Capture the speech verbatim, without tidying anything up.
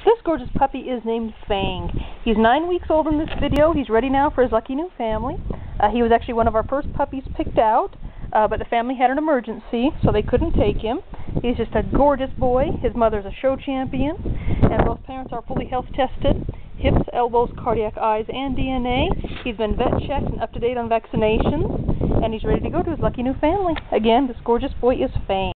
This gorgeous puppy is named Fang. He's nine weeks old in this video. He's ready now for his lucky new family. Uh, he was actually one of our first puppies picked out, uh, but the family had an emergency, so they couldn't take him. He's just a gorgeous boy. His mother's a show champion, and both parents are fully health tested. Hips, elbows, cardiac, eyes, and D N A. He's been vet checked and up to date on vaccinations, and he's ready to go to his lucky new family. Again, this gorgeous boy is Fang.